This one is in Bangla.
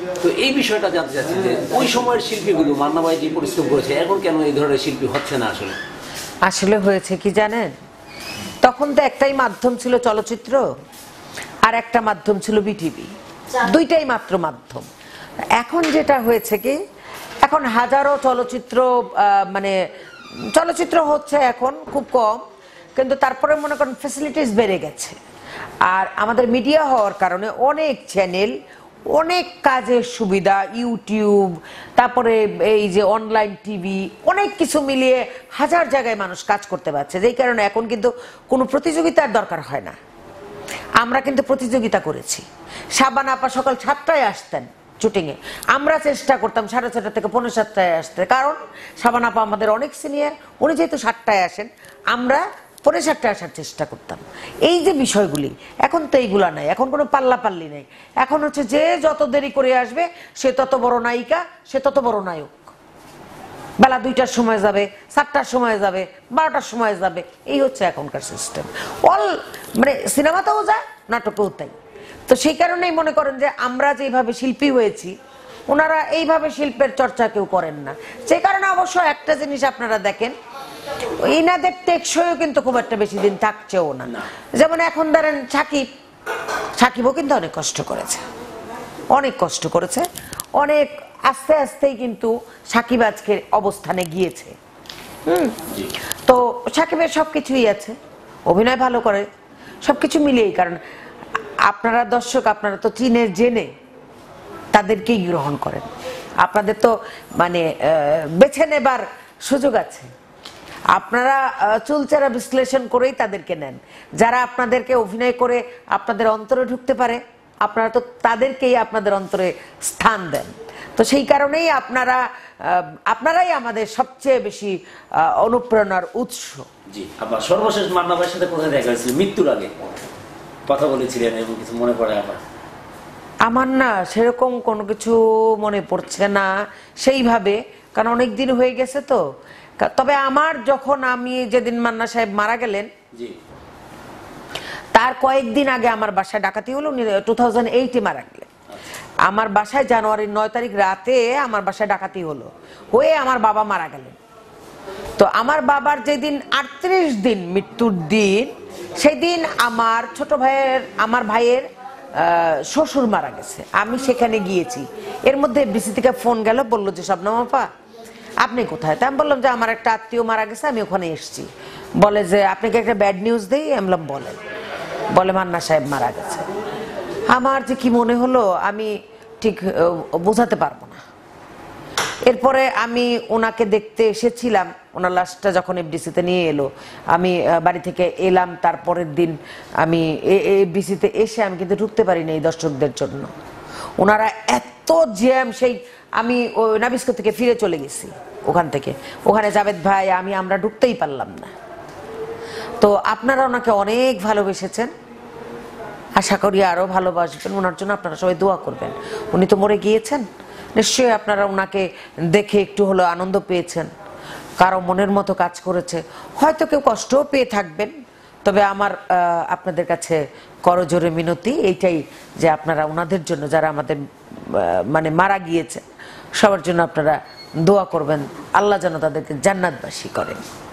তো এই বিষয়টা জানতে চাচ্ছি যে ওই সময়ের শিল্পীগুলো মান্না ভাই যে পরিশ্রম করেছে এখন কেন এই ধরনের শিল্পী হচ্ছে না? আসলে হয়েছে কি জানেন, তখন তো একটাই মাধ্যম ছিল চলচ্চিত্র, আর একটা মাধ্যম ছিল বিটিভি, দুইটাই মাত্র মাধ্যম। এখন যেটা হয়েছে কি, এখন হাজারো চলচ্চিত্র মানে চলচ্চিত্র হচ্ছে এখন খুব কম, কিন্তু তারপরে মনে করেন ফ্যাসিলিটিস বেড়ে গেছে। আর আমাদের মিডিয়া হওয়ার কারণে অনেক চ্যানেল, অনেক কাজের সুবিধা, ইউটিউব, তারপরে এই যে অনলাইন টিভি, অনেক কিছু মিলিয়ে হাজার জায়গায় মানুষ কাজ করতে পারছে, যেই কারণে এখন কিন্তু কোনো প্রতিযোগিতার দরকার হয় না। আমরা কিন্তু প্রতিযোগিতা করেছি। শাবান আপা সকাল 7টায় আসতেন শুটিংয়ে, আমরা চেষ্টা করতাম 6:30 থেকে 6:45 আসতে, কারণ শাবান আপা আমাদের অনেক সিনিয়র, উনি যেহেতু 7টায় আসেন, আমরা 7:45 আসার চেষ্টা করতাম। এই যে বিষয়গুলি, এখন তো এইগুলা নাই, এখন কোনো পাল্লাপাল্লি নেই। এখন হচ্ছে যে যত দেরি করে আসবে সে তত বড় নায়িকা, সে তত বড় নায়ক। বেলা 2টার সময় যাবে, 4টার সময় যাবে, 12টার সময় যাবে, এই হচ্ছে এখনকার সিস্টেম। অল মানে সিনেমাতেও যায়, নাটকেও তাই। তো সেই কারণেই মনে করেন যে আমরা যেভাবে শিল্পী হয়েছি, ওনারা এইভাবে শিল্পের চর্চা কেউ করেন না। যে কারণে অবশ্য একটা জিনিস আপনারা দেখেন, ইনাদের টেকসইও কিন্তু খুব একটা বেশি দিন থাকছেও না। যেমন এখন ধরেন সাকিবও কিন্তু অনেক কষ্ট করেছে, অনেক কষ্ট করেছে, অনেক আস্তে আস্তেই কিন্তু সাকিব আজকের অবস্থানে গিয়েছে। তো সাকিবের সবকিছুই আছে, অভিনয় ভালো করে, সবকিছু মিলিয়েই। কারণ আপনারা দর্শক, আপনারা তো চিনে জেনে তাদেরকেই গ্রহণ করেন, আপনাদের তো মানে বেছে নেবার সুযোগ আছে। আপনারা চুলচেরা বিশ্লেষণ করেই তাদেরকে নেন। যারা আপনাদেরকে অভিনয় করে আপনাদের অন্তরে ঢুকতে পারে, আপনারা তো তাদেরকেই আপনাদের অন্তরে স্থান দেন। তো সেই কারণেই আপনারাই আমাদের সবচেয়ে বেশি অনুপ্রেরণার উৎস। জি, আবার সর্বশেষ মান্না ভাইয়ের সাথে কোথায় দেখা হয়েছিল? মৃত্যুর আগে কথা বলেছিলেন, এবং কিছু মনে পড়ে আমার না সেরকম কোনো কিছু মনে পড়ছে না সেইভাবে, কারণ অনেক দিন হয়ে গেছে তো। তবে আমার যখন আমি যেদিন মান্না সাহেব মারা গেলেন, তার কয়েকদিন আগে আমার বাসায় ডাকাতি হলো। 2008-এ মারা গেলেন। আমার বাসায় জানুয়ারির 9 তারিখ রাতে আমার বাসায় ডাকাতি হয়ে আমার বাবা মারা গেলেন। তো আমার বাবার যেদিন 38 দিন মৃত্যুর দিন, সেই দিন আমার ছোট আমার ভাইয়ের শ্বশুর মারা গেছে, আমি সেখানে গিয়েছি। এর মধ্যে বিসি থেকে ফোন গেল, বললো যে শবনম আপা আপনি কোথায়? তা আমি বললাম যে আমার একটা আত্মীয় মারা গেছে, আমি ওখানে এসেছি। বলে যে আপনাকে একটা ব্যাড নিউজ দেই। আমি বললাম বলেন। বলে মান্না সাহেব মারা গেছে। আমার যে কি মনে হলো আমি ঠিক বোঝাতে পারবো না। এরপরে আমি ওনাকে দেখতে এসেছিলাম, ওনার লাশটা যখন এফডিসিতে নিয়ে এলো, আমি বাড়ি থেকে এলাম। তারপরের দিন আমি এফডিসিতে এসে আমি কিন্তু ঢুকতে পারিনি এই দর্শকদের জন্য। ওনারা এত জ্যাম, সেই আমি ওই নাবিস্কো থেকে ফিরে চলে গেছি ওখানে জাভেদ ভাই আমরা ঢুকতেই পারলাম না। তো আপনারা ওনাকে অনেক ভালোবেসেছেন, আশা করি আরো ভালোবাসবেন। ওনার জন্য আপনারা সবাই দোয়া করবেন। উনি তো মরে গিয়েছেন, নিশ্চয়ই আপনারা ওনাকে দেখে একটু হলো আনন্দ পেয়েছেন, কারো মনের মতো কাজ করেছে, হয়তো কেউ কষ্টও পেয়ে থাকবেন। তবে আমার আপনাদের কাছে করজোরে মিনতি এইটাই যে আপনারা ওনাদের জন্য, যারা আমাদের মানে মারা গিয়েছে, সবার জন্য আপনারা দোয়া করবেন, আল্লাহ যেন তাদেরকে জান্নাতবাসী করেন।